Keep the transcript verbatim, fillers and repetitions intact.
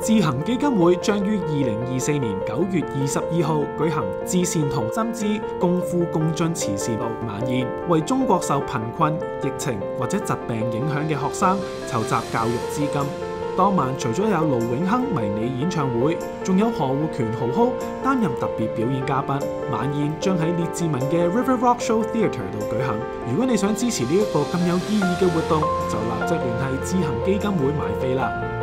智行基金會將於二零二四年九月二十二號舉行至善同針織共富共進慈善晚宴，為中國受貧困、疫情或者疾病影響嘅學生籌集教育資金。當晚除咗有盧永亨迷你演唱會，仲有何護權豪豪擔任特別表演嘉賓。晚宴將喺列治文嘅 River Rock Show Theatre 度舉行。如果你想支持呢一個咁有意義嘅活動，就立即聯繫智行基金會買飛啦。